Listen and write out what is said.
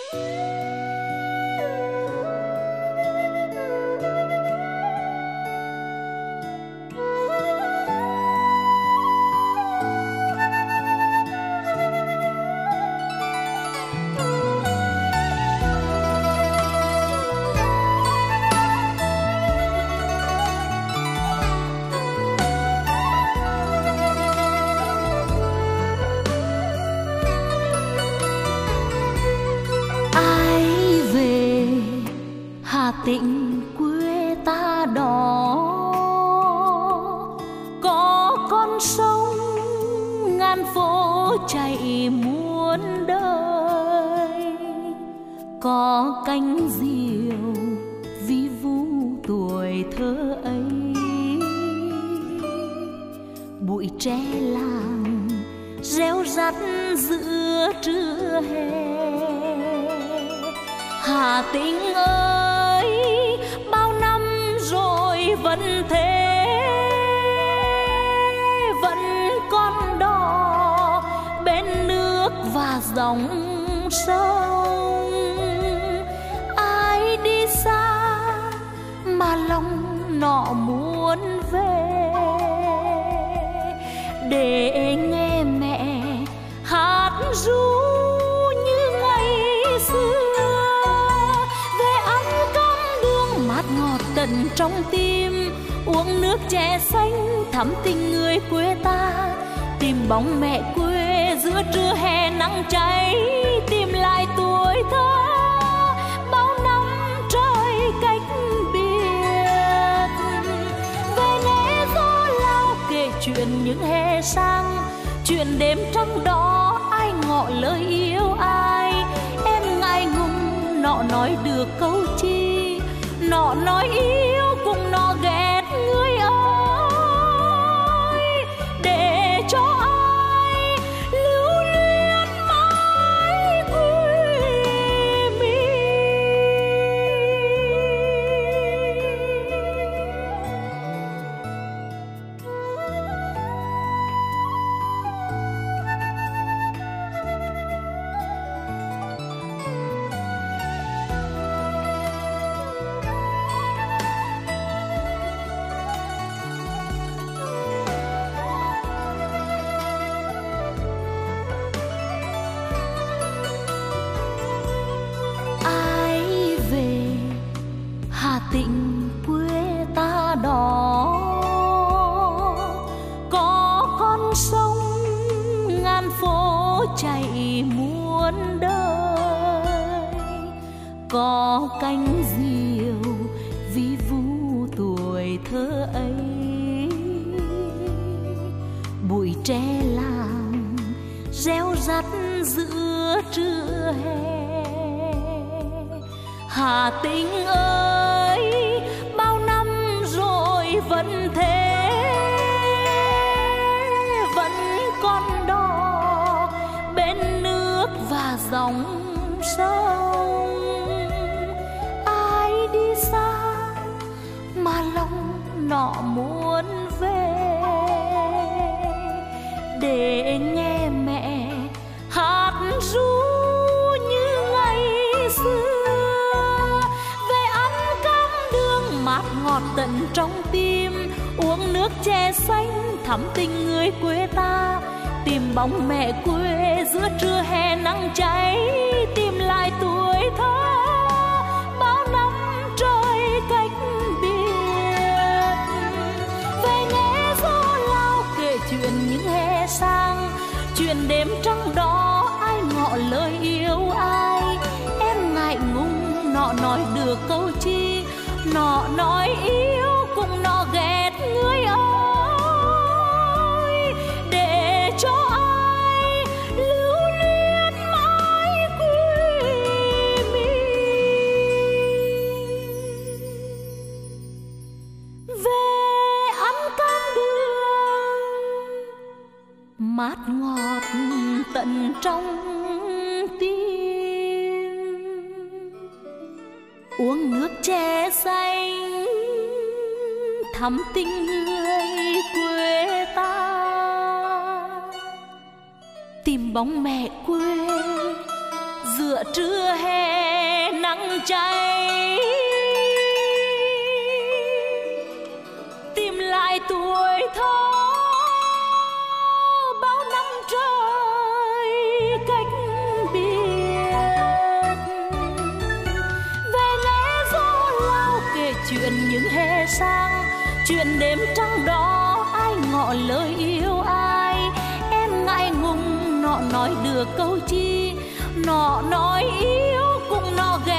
Tình quê ta đó có con sông ngàn phố chảy muôn đời, có cánh diều vi vu tuổi thơ ấy, bụi tre làng réo rắt giữa trưa hè. Hà Tĩnh ơi, bao năm rồi vẫn thế, vẫn con đò bên nước và dòng sông. Ai đi xa mà lòng nọ muốn về, để nghe mẹ hát ru như ngày xưa. Ngọt tận trong tim, uống nước chè xanh thắm tình người quê ta, tìm bóng mẹ quê giữa trưa hè nắng cháy, tìm lại tuổi thơ bao năm trời cách biệt. Về nghe gió lao kể chuyện những hè sang, chuyện đêm trăng đó ai ngỏ lời yêu ai. Em ngại ngùng nọ nói được câu chi, nọ nói yêu cùng nọ ghét người ơi, để cho ai lưu luyến mãi quê mình. Tình quê ta đó có con sông ngàn phố chảy muôn đời, có cánh diều vi vu tuổi thơ ấy, bụi tre làng réo rắt giữa trưa hè. Hà Tĩnh ơi, bao năm rồi vẫn thế, vẫn con đò bên nước và dòng sông. Ai đi xa mà lòng nọ muốn về, để nghe mẹ hát ru như ngày xưa. Mát ngọt tận trong tim, uống nước chè xanh thắm tình người quê ta, tìm bóng mẹ quê giữa trưa hè nắng cháy, tìm lại tuổi thơ bao năm trời cách biệt. Về nghe gió lao kể chuyện những hè sang, chuyện đêm trăng đó ai ngỏ lời yêu ai. Em ngại ngùng nọ nói được câu chi, nọ nói yêu cùng nọ ghét người ơi, để cho ai lưu luyến mãi quê mình. Về ăn cam đường mát ngọt tận trong tim, uống nước chè xanh thắm tình người quê ta, tìm bóng mẹ quê giữa trưa hè nắng cháy. Tìm lại tuổi thơ bao năm trời cách biệt, về lẽ gió lao kể chuyện những hè sang, chuyện đêm trăng đó ai ngỏ lời yêu ai. Em ngại ngùng nọ nói được câu chi, nọ nói yêu cùng nọ ghé